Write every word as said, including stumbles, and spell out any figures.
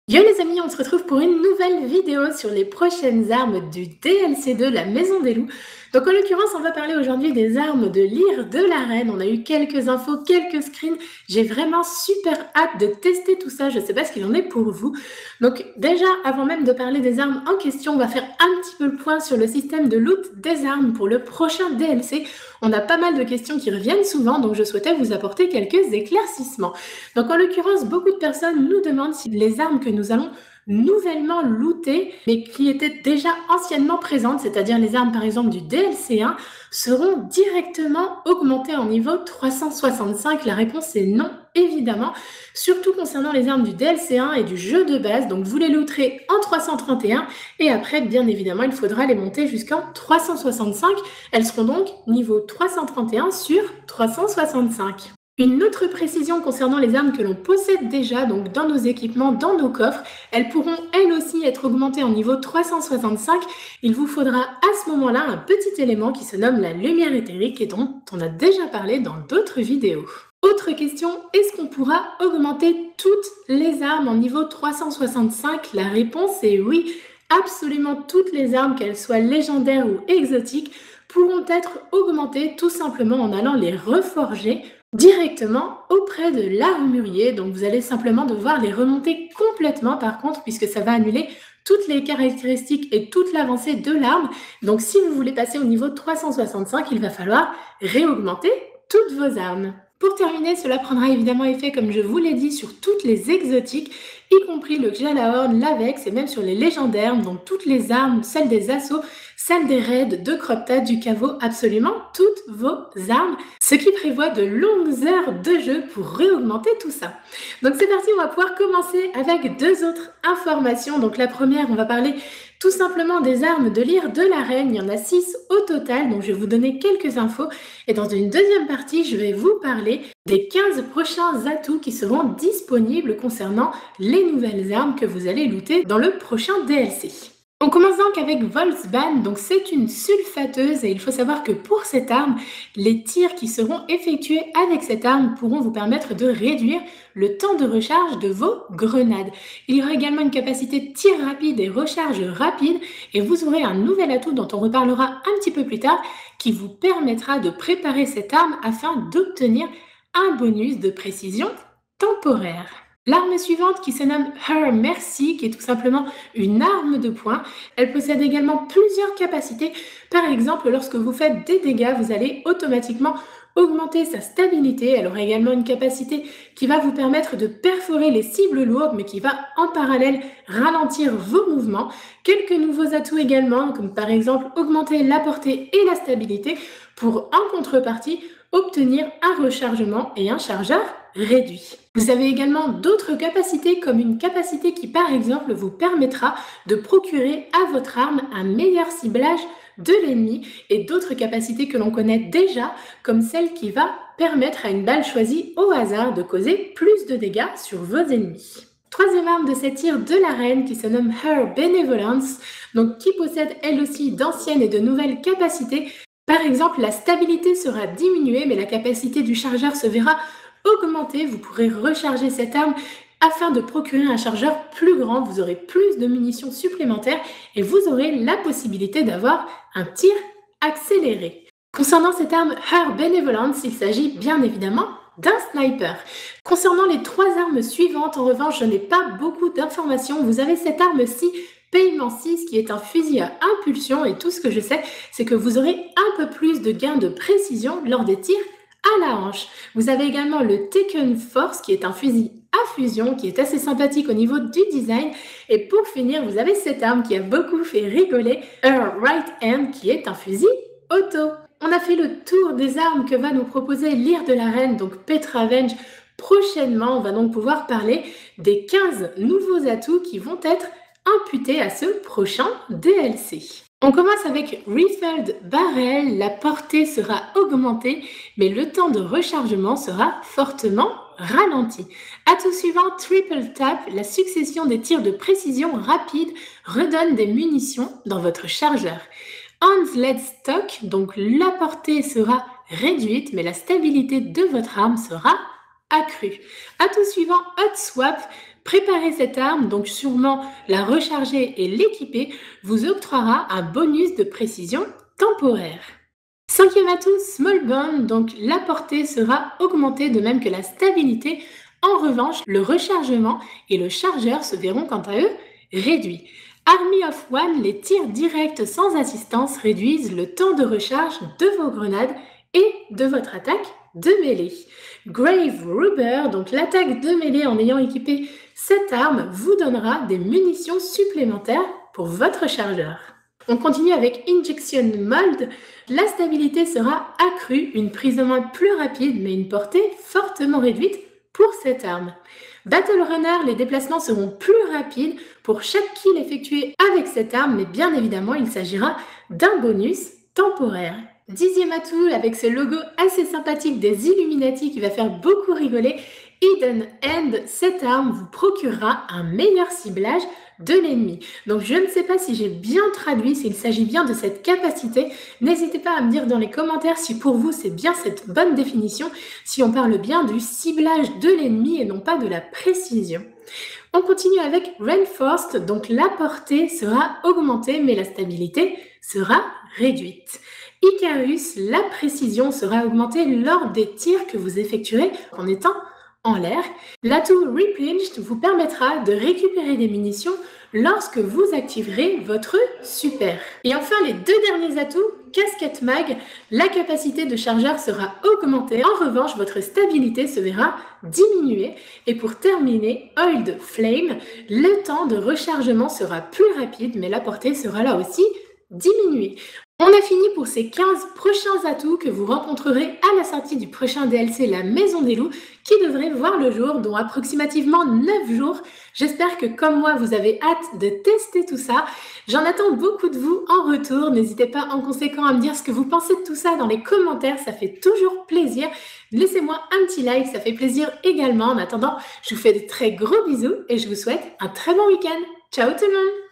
Yo les amis, on se retrouve pour une nouvelle vidéo sur les prochaines armes du D L C deux, la Maison des Loups. Donc en l'occurrence, on va parler aujourd'hui des armes de Lyre de l'Arène. On a eu quelques infos, quelques screens. J'ai vraiment super hâte de tester tout ça. Je ne sais pas ce qu'il en est pour vous. Donc déjà, avant même de parler des armes en question, on va faire un petit peu le point sur le système de loot des armes pour le prochain D L C. On a pas mal de questions qui reviennent souvent, donc je souhaitais vous apporter quelques éclaircissements. Donc en l'occurrence, beaucoup de personnes nous demandent si les armes que nous allons nouvellement looter, mais qui étaient déjà anciennement présentes, c'est-à-dire les armes par exemple du D L C un, seront directement augmentées en niveau trois cent soixante-cinq. La réponse est non, évidemment, surtout concernant les armes du D L C un et du jeu de base. Donc vous les looterez en trois cent trente et un et après, bien évidemment, il faudra les monter jusqu'en trois cent soixante-cinq. Elles seront donc niveau trois cent trente et un sur trois cent soixante-cinq. Une autre précision concernant les armes que l'on possède déjà, donc dans nos équipements, dans nos coffres, elles pourront elles aussi être augmentées en niveau trois cent soixante-cinq. Il vous faudra à ce moment-là un petit élément qui se nomme la lumière éthérique et dont on a déjà parlé dans d'autres vidéos. Autre question, est-ce qu'on pourra augmenter toutes les armes en niveau trois cent soixante-cinq? La réponse est oui, absolument toutes les armes, qu'elles soient légendaires ou exotiques, pourront être augmentées tout simplement en allant les reforger directement auprès de l'armurier. Donc vous allez simplement devoir les remonter complètement par contre, puisque ça va annuler toutes les caractéristiques et toute l'avancée de l'arme. Donc si vous voulez passer au niveau trois cent soixante-cinq, il va falloir réaugmenter toutes vos armes. Pour terminer, cela prendra évidemment effet, comme je vous l'ai dit, sur toutes les exotiques, y compris le Gjallarhorn, l'Avex et même sur les légendaires, donc toutes les armes, celles des assauts, celles des raids, de Cropta, du caveau, absolument toutes vos armes, ce qui prévoit de longues heures de jeu pour réaugmenter tout ça. Donc c'est parti, on va pouvoir commencer avec deux autres informations. Donc la première, on va parler tout simplement des armes de Lyre de l'Arène. Il y en a six au total, donc je vais vous donner quelques infos. Et dans une deuxième partie, je vais vous parler des quinze prochains atouts qui seront disponibles concernant les nouvelles armes que vous allez looter dans le prochain D L C. On commence donc avec Volsban, donc c'est une sulfateuse et il faut savoir que pour cette arme, les tirs qui seront effectués avec cette arme pourront vous permettre de réduire le temps de recharge de vos grenades. Il y aura également une capacité de tir rapide et recharge rapide et vous aurez un nouvel atout dont on reparlera un petit peu plus tard qui vous permettra de préparer cette arme afin d'obtenir un bonus de précision temporaire. L'arme suivante qui se nomme Her Mercy, qui est tout simplement une arme de poing. Elle possède également plusieurs capacités. Par exemple, lorsque vous faites des dégâts, vous allez automatiquement augmenter sa stabilité. Elle aura également une capacité qui va vous permettre de perforer les cibles lourdes, mais qui va en parallèle ralentir vos mouvements. Quelques nouveaux atouts également, comme par exemple augmenter la portée et la stabilité pour, en contrepartie, obtenir un rechargement et un chargeur réduit. Vous avez également d'autres capacités comme une capacité qui par exemple vous permettra de procurer à votre arme un meilleur ciblage de l'ennemi et d'autres capacités que l'on connaît déjà comme celle qui va permettre à une balle choisie au hasard de causer plus de dégâts sur vos ennemis. Troisième arme de cette Lyre de l'Arène qui se nomme Her Benevolence, donc qui possède elle aussi d'anciennes et de nouvelles capacités. Par exemple, la stabilité sera diminuée mais la capacité du chargeur se verra augmentée. Vous pourrez recharger cette arme afin de procurer un chargeur plus grand. Vous aurez plus de munitions supplémentaires et vous aurez la possibilité d'avoir un tir accéléré. Concernant cette arme Her Benevolence, il s'agit bien évidemment d'un sniper. Concernant les trois armes suivantes, en revanche, je n'ai pas beaucoup d'informations. Vous avez cette arme-ci, Paiement six, qui est un fusil à impulsion et tout ce que je sais, c'est que vous aurez un peu plus de gains de précision lors des tirs à la hanche. Vous avez également le Taken Force qui est un fusil à fusion qui est assez sympathique au niveau du design. Et pour finir, vous avez cette arme qui a beaucoup fait rigoler, Her Right Hand, qui est un fusil auto. On a fait le tour des armes que va nous proposer Lyre de l'Arène, donc Petravenge. Prochainement, on va donc pouvoir parler des quinze nouveaux atouts qui vont être imputés à ce prochain D L C. On commence avec Refilled Barrel, la portée sera augmentée, mais le temps de rechargement sera fortement ralenti. Atout suivant, Triple Tap, la succession des tirs de précision rapide redonne des munitions dans votre chargeur. Handled Stock, donc la portée sera réduite, mais la stabilité de votre arme sera accrue. Atout suivant, Hot Swap, Préparer cette arme, donc sûrement la recharger et l'équiper, vous octroiera un bonus de précision temporaire. Cinquième atout, Small Bond, donc la portée sera augmentée de même que la stabilité. En revanche, le rechargement et le chargeur se verront quant à eux réduits. Army of One, les tirs directs sans assistance réduisent le temps de recharge de vos grenades et de votre attaque de mêlée. Grave Rubber, donc l'attaque de mêlée en ayant équipé cette arme, vous donnera des munitions supplémentaires pour votre chargeur. On continue avec Injection Mold. La stabilité sera accrue, une prise de main plus rapide mais une portée fortement réduite pour cette arme. Battle Runner, les déplacements seront plus rapides pour chaque kill effectué avec cette arme, mais bien évidemment il s'agira d'un bonus temporaire. Dixième atout, avec ce logo assez sympathique des Illuminati qui va faire beaucoup rigoler, Hidden Hand, cette arme vous procurera un meilleur ciblage de l'ennemi. Donc je ne sais pas si j'ai bien traduit, s'il s'agit bien de cette capacité. N'hésitez pas à me dire dans les commentaires si pour vous c'est bien cette bonne définition, si on parle bien du ciblage de l'ennemi et non pas de la précision. On continue avec Reinforced, donc la portée sera augmentée mais la stabilité sera réduite. Icarus, la précision sera augmentée lors des tirs que vous effectuerez en étant en l'air. L'atout Replenished vous permettra de récupérer des munitions lorsque vous activerez votre super. Et enfin, les deux derniers atouts, Casquette Mag, la capacité de chargeur sera augmentée. En revanche, votre stabilité se verra diminuée. Et pour terminer, Oiled Flame, le temps de rechargement sera plus rapide, mais la portée sera là aussi diminuée. On a fini pour ces quinze prochains atouts que vous rencontrerez à la sortie du prochain D L C La Maison des Loups qui devrait voir le jour dans approximativement neuf jours. J'espère que comme moi vous avez hâte de tester tout ça. J'en attends beaucoup de vous en retour. N'hésitez pas en conséquent à me dire ce que vous pensez de tout ça dans les commentaires, ça fait toujours plaisir. Laissez-moi un petit like, ça fait plaisir également. En attendant, je vous fais de très gros bisous et je vous souhaite un très bon week-end. Ciao tout le monde!